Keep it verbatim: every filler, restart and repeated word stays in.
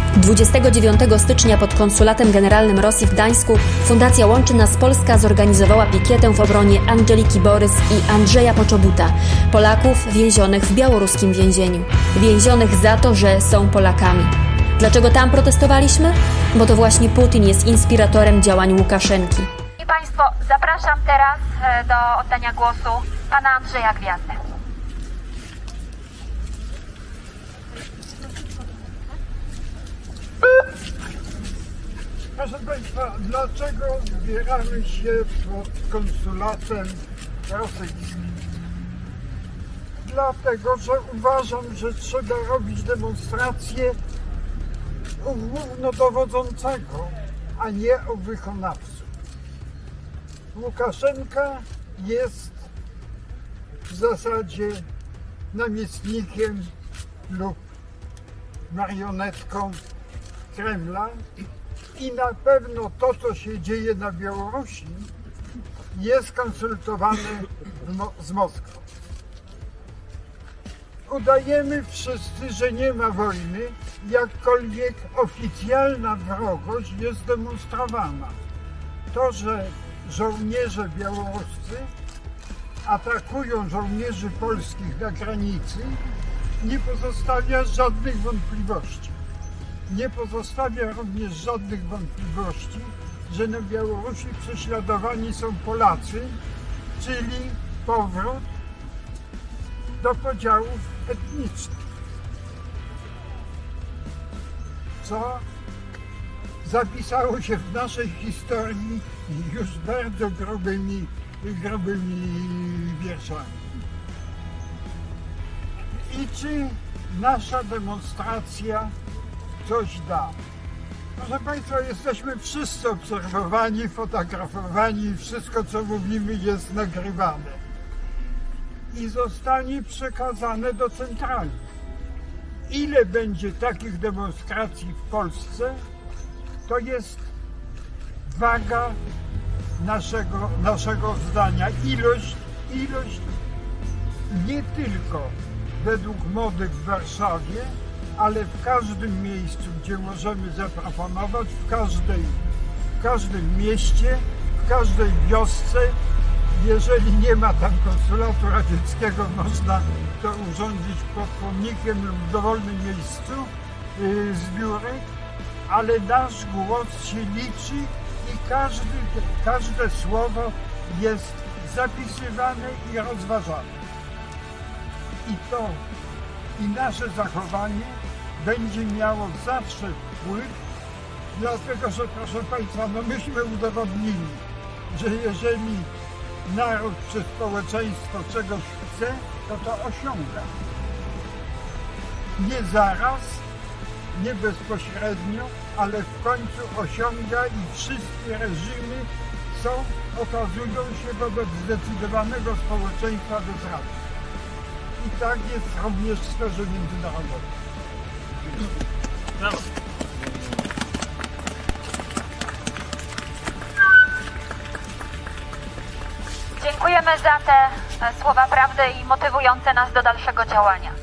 dwudziestego dziewiątego stycznia pod Konsulatem Generalnym Rosji w Gdańsku Fundacja Łączy Nas Polska zorganizowała pikietę w obronie Andżeliki Borys i Andrzeja Poczobuta, Polaków więzionych w białoruskim więzieniu. Więzionych za to, że są Polakami. Dlaczego tam protestowaliśmy? Bo to właśnie Putin jest inspiratorem działań Łukaszenki. I Państwo, zapraszam teraz do oddania głosu pana Andrzeja Gwiazdę. Proszę Państwa, dlaczego zbieramy się pod konsulatem rosyjskim? Dlatego, że uważam, że trzeba robić demonstrację u głównodowodzącego, a nie u wykonawców. Łukaszenka jest w zasadzie namiestnikiem lub marionetką Kremla i na pewno to, co się dzieje na Białorusi, jest konsultowane z Moskwą. Udajemy wszyscy, że nie ma wojny, jakkolwiek oficjalna wrogość jest demonstrowana. To, że żołnierze białoruscy atakują żołnierzy polskich na granicy, nie pozostawia żadnych wątpliwości. Nie pozostawia również żadnych wątpliwości, że na Białorusi prześladowani są Polacy, czyli powrót do podziałów etnicznych, co zapisało się w naszej historii już bardzo grubymi, grubymi wierszami. I czy nasza demonstracja coś da? Proszę Państwa, jesteśmy wszyscy obserwowani, fotografowani, wszystko co mówimy jest nagrywane i zostanie przekazane do centrali. Ile będzie takich demonstracji w Polsce, to jest waga naszego, naszego zdania. Ilość, ilość nie tylko według mody w Warszawie, ale w każdym miejscu, gdzie możemy zaproponować, w, każdej, w każdym mieście, w każdej wiosce. Jeżeli nie ma tam konsulatu radzieckiego, można to urządzić pod pomnikiem lub w dowolnym miejscu yy, zbiórek, ale nasz głos się liczy i każdy, każde słowo jest zapisywane i rozważane. I to, i nasze zachowanie będzie miało zawsze wpływ, dlatego że, proszę Państwa, no myśmy udowodnili, że jeżeli naród czy społeczeństwo czegoś chce, to to osiąga. Nie zaraz, nie bezpośrednio, ale w końcu osiąga i wszystkie reżimy są, okazują się wobec zdecydowanego społeczeństwa bezradne. I tak jest również w sferze międzynarodowej. Brawo. Dziękujemy za te słowa prawdy i motywujące nas do dalszego działania.